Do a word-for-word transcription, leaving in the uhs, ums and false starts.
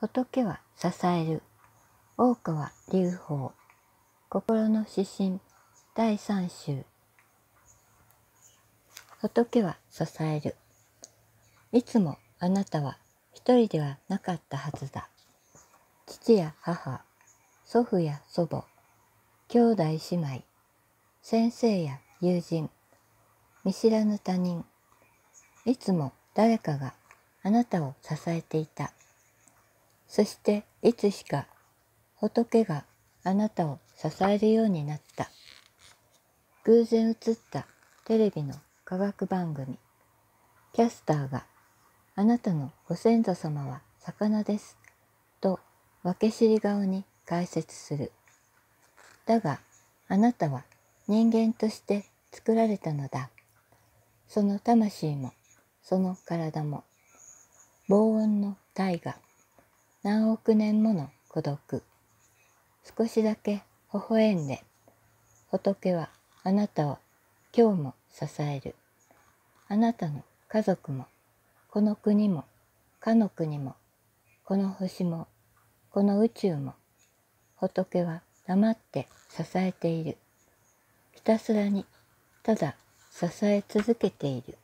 仏は支える。大川隆法。心の指針だいさん週。仏は支える。いつもあなたは一人ではなかったはずだ。父や母、祖父や祖母、兄弟姉妹、先生や友人、見知らぬ他人、いつも誰かがあなたを支えていた。そしていつしか仏があなたを支えるようになった。偶然映ったテレビの科学番組。キャスターがあなたのご先祖様は魚ですと分け知り顔に解説する。だがあなたは人間として作られたのだ。その魂もその体も防音の大河、何億年もの孤独。少しだけ微笑んで、仏はあなたを今日も支える。あなたの家族も、この国も、かの国も、この星も、この宇宙も、仏は黙って支えている。ひたすらに、ただ支え続けている。